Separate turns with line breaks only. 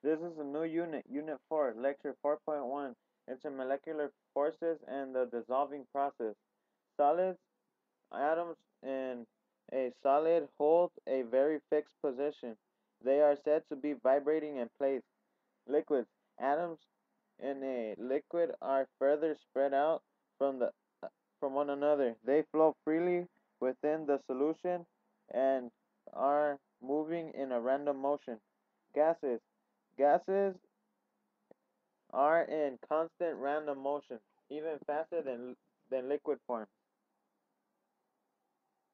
This is a new unit, Unit 4, Lecture 4.1, Intermolecular Forces and the Dissolving Process. Solids, atoms in a solid hold a very fixed position. They are said to be vibrating in place. Liquids, atoms in a liquid are further spread out from the from one another. They flow freely within the solution and are moving in a random motion. Gases, gases are in constant random motion, even faster than liquid form.